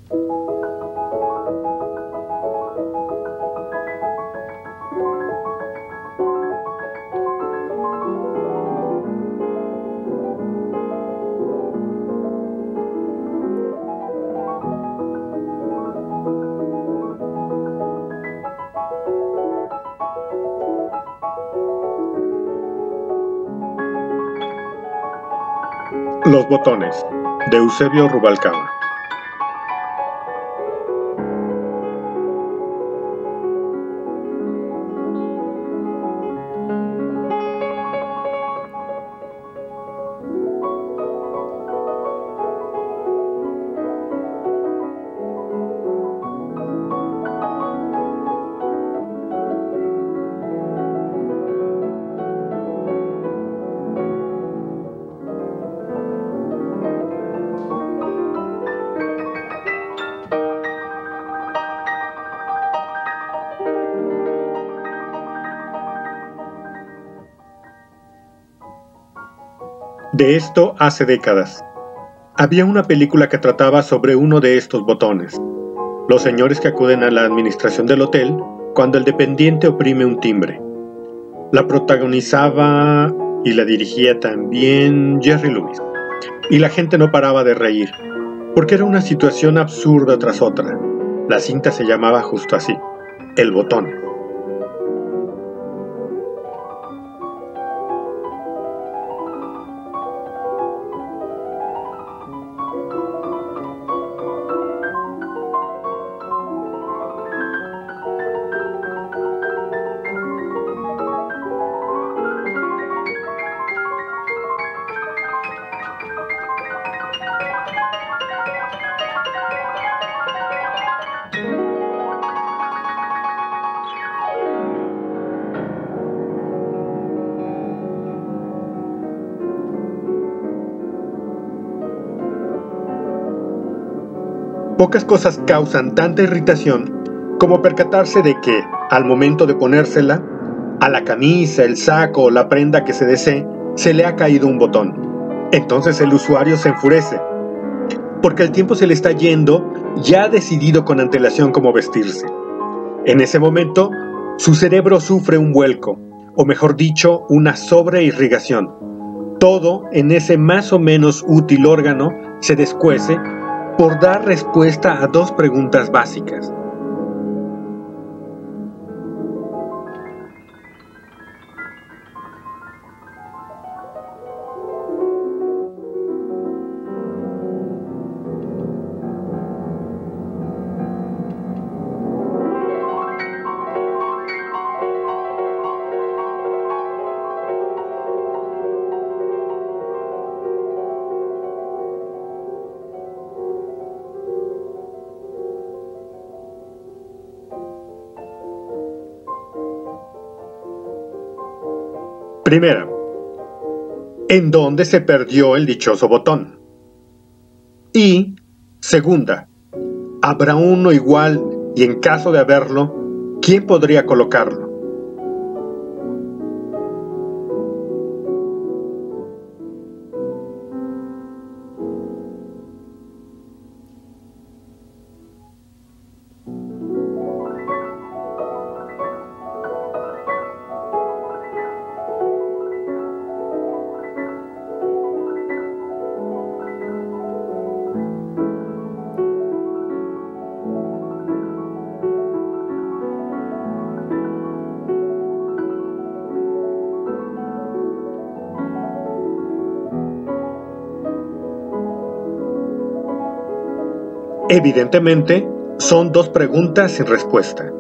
Los botones, de Eusebio Rubalcaba. De esto hace décadas. Había una película que trataba sobre uno de estos botones. Los señores que acuden a la administración del hotel cuando el dependiente oprime un timbre. La protagonizaba y la dirigía también Jerry Lewis. Y la gente no paraba de reír, porque era una situación absurda tras otra. La cinta se llamaba justo así, El Botón. Pocas cosas causan tanta irritación como percatarse de que, al momento de ponérsela, a la camisa, el saco o la prenda que se desee, se le ha caído un botón. Entonces el usuario se enfurece, porque el tiempo se le está yendo, ya ha decidido con antelación cómo vestirse. En ese momento, su cerebro sufre un vuelco, o mejor dicho, una sobreirrigación. Todo en ese más o menos útil órgano se descuece por dar respuesta a dos preguntas básicas. Primera, ¿en dónde se perdió el dichoso botón? Y, segunda, ¿habrá uno igual y en caso de haberlo, quién podría colocarlo? Evidentemente, son dos preguntas sin respuesta.